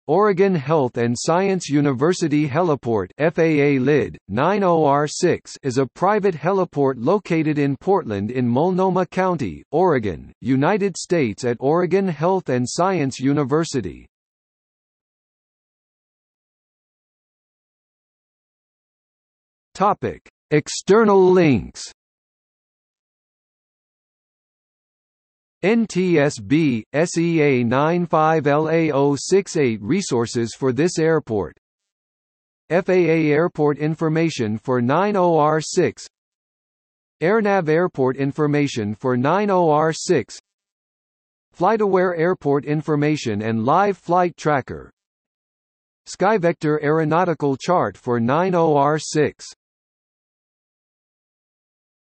Oregon Health and Science University Heliport FAA Lid. 90R6 is a private heliport located in Portland in Multnomah County, Oregon, United States at Oregon Health and Science University. Topic: External links. NTSB, SEA 95LA068 Resources for this airport. FAA Airport information for 90R6. AirNav Airport information for 90R6. FlightAware Airport information and live flight tracker. SkyVector Aeronautical chart for 90R6.